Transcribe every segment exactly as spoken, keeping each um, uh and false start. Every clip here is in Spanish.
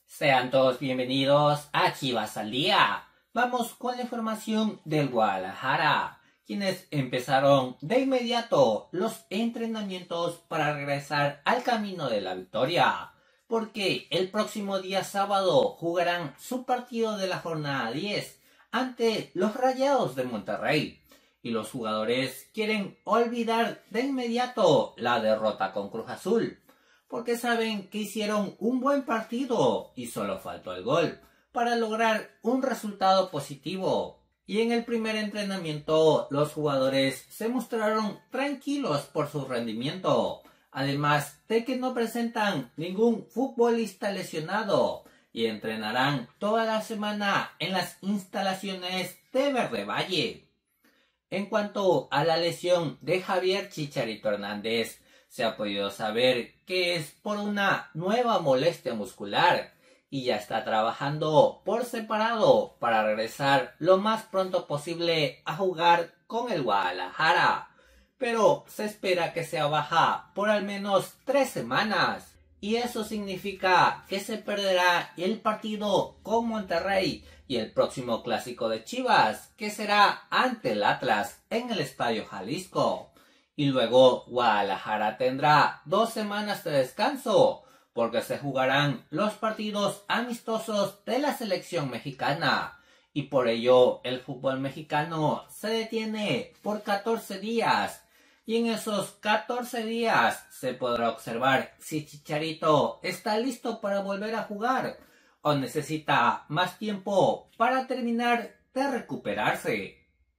Sean todos bienvenidos a Chivas al Día. Vamos con la información del Guadalajara, quienes empezaron de inmediato los entrenamientos para regresar al camino de la victoria, porque el próximo día sábado jugarán su partido de la jornada diez ante los Rayados de Monterrey, y los jugadores quieren olvidar de inmediato la derrota con Cruz Azul, porque saben que hicieron un buen partido y solo faltó el gol para lograr un resultado positivo. Y en el primer entrenamiento los jugadores se mostraron tranquilos por su rendimiento, además de que no presentan ningún futbolista lesionado y entrenarán toda la semana en las instalaciones de Verde Valle. En cuanto a la lesión de Javier Chicharito Hernández, se ha podido saber que es por una nueva molestia muscular y ya está trabajando por separado para regresar lo más pronto posible a jugar con el Guadalajara. Pero se espera que sea baja por al menos tres semanas. Y eso significa que se perderá el partido con Monterrey y el próximo clásico de Chivas, que será ante el Atlas en el Estadio Jalisco. Y luego Guadalajara tendrá dos semanas de descanso, porque se jugarán los partidos amistosos de la selección mexicana. Y por ello el fútbol mexicano se detiene por catorce días. Y en esos catorce días se podrá observar si Chicharito está listo para volver a jugar o necesita más tiempo para terminar de recuperarse.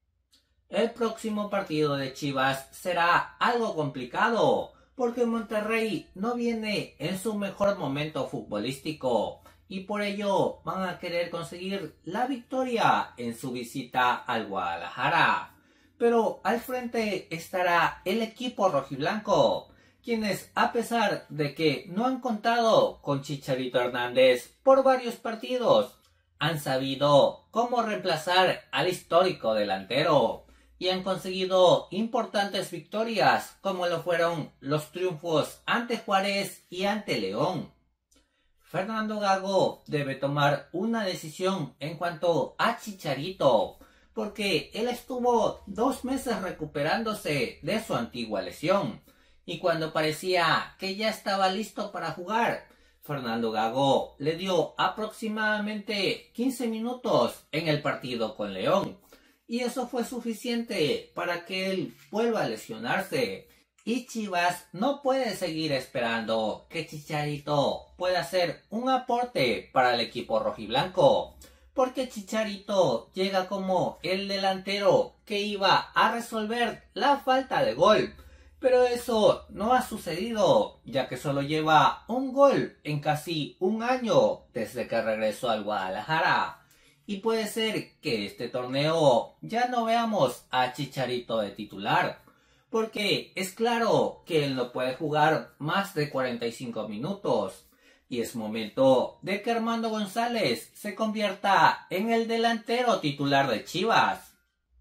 El próximo partido de Chivas será algo complicado, porque Monterrey no viene en su mejor momento futbolístico y por ello van a querer conseguir la victoria en su visita al Guadalajara. Pero al frente estará el equipo rojiblanco, quienes, a pesar de que no han contado con Chicharito Hernández por varios partidos, han sabido cómo reemplazar al histórico delantero y han conseguido importantes victorias, como lo fueron los triunfos ante Juárez y ante León. Fernando Gago debe tomar una decisión en cuanto a Chicharito, porque él estuvo dos meses recuperándose de su antigua lesión, y cuando parecía que ya estaba listo para jugar, Fernando Gago le dio aproximadamente quince minutos en el partido con León, y eso fue suficiente para que él vuelva a lesionarse. Y Chivas no puede seguir esperando que Chicharito pueda hacer un aporte para el equipo rojiblanco, porque Chicharito llega como el delantero que iba a resolver la falta de gol. Pero eso no ha sucedido, ya que solo lleva un gol en casi un año desde que regresó al Guadalajara. Y puede ser que este torneo ya no veamos a Chicharito de titular, porque es claro que él no puede jugar más de cuarenta y cinco minutos. Y es momento de que Armando González se convierta en el delantero titular de Chivas.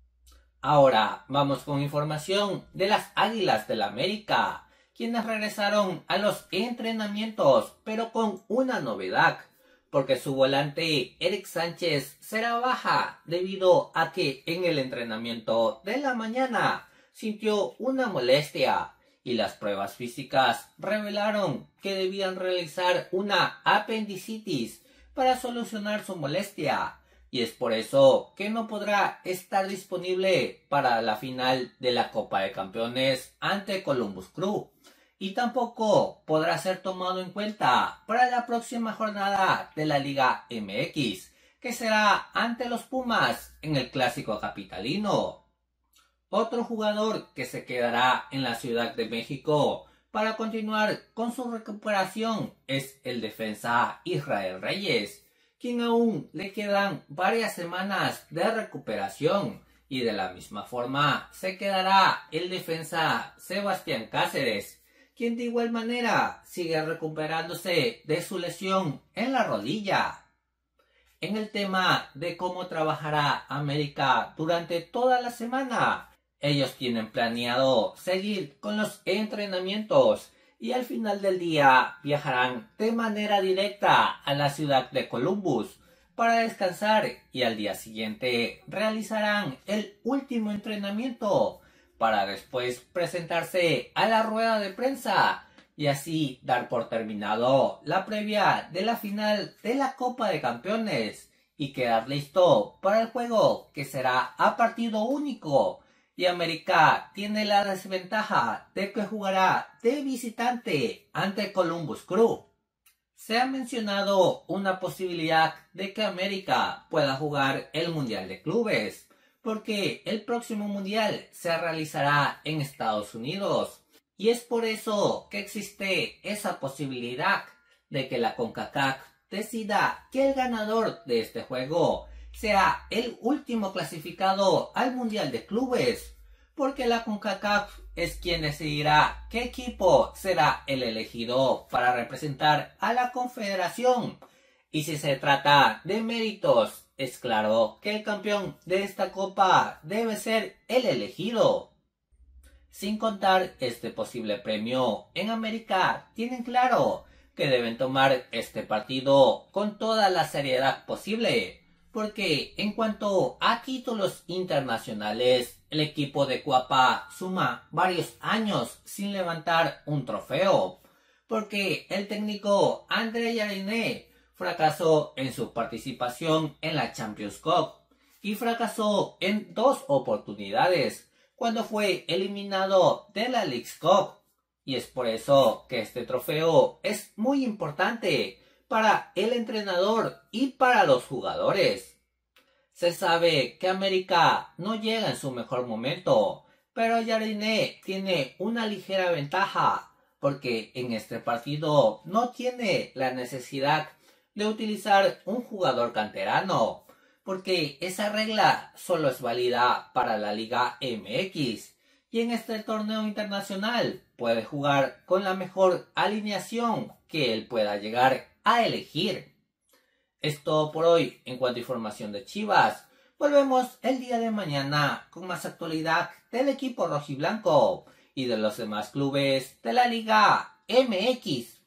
Ahora vamos con información de las Águilas del América, quienes regresaron a los entrenamientos, pero con una novedad, porque su volante Eric Sánchez será baja debido a que en el entrenamiento de la mañana sintió una molestia y las pruebas físicas revelaron que debían realizar una apendicitis para solucionar su molestia, y es por eso que no podrá estar disponible para la final de la Copa de Campeones ante Columbus Crew, y tampoco podrá ser tomado en cuenta para la próxima jornada de la Liga M X, que será ante los Pumas en el Clásico Capitalino. Otro jugador que se quedará en la Ciudad de México para continuar con su recuperación es el defensa Israel Reyes, quien aún le quedan varias semanas de recuperación, y de la misma forma se quedará el defensa Sebastián Cáceres, quien de igual manera sigue recuperándose de su lesión en la rodilla. En el tema de cómo trabajará América durante toda la semana, ellos tienen planeado seguir con los entrenamientos y al final del día viajarán de manera directa a la ciudad de Columbus para descansar y al día siguiente realizarán el último entrenamiento para después presentarse a la rueda de prensa y así dar por terminado la previa de la final de la Copa de Campeones y quedar listo para el juego que será a partido único. Y América tiene la desventaja de que jugará de visitante ante Columbus Crew. Se ha mencionado una posibilidad de que América pueda jugar el Mundial de Clubes, porque el próximo Mundial se realizará en Estados Unidos. Y es por eso que existe esa posibilidad de que la CONCACAF decida que el ganador de este juego sea el último clasificado al Mundial de Clubes, porque la CONCACAF es quien decidirá qué equipo será el elegido para representar a la confederación. Y si se trata de méritos, es claro que el campeón de esta copa debe ser el elegido. Sin contar este posible premio, en América tienen claro que deben tomar este partido con toda la seriedad posible, porque en cuanto a títulos internacionales, el equipo de Cuapa suma varios años sin levantar un trofeo, porque el técnico André Jardine fracasó en su participación en la Champions Cup y fracasó en dos oportunidades cuando fue eliminado de la Leagues Cup. Y es por eso que este trofeo es muy importante para el entrenador y para los jugadores. Se sabe que América no llega en su mejor momento, pero Jardine tiene una ligera ventaja, porque en este partido no tiene la necesidad de utilizar un jugador canterano, porque esa regla solo es válida para la Liga M X, y en este torneo internacional puede jugar con la mejor alineación que él pueda llegar a elegir. Es todo por hoy en cuanto a información de Chivas. Volvemos el día de mañana con más actualidad del equipo rojiblanco y de los demás clubes de la Liga M X.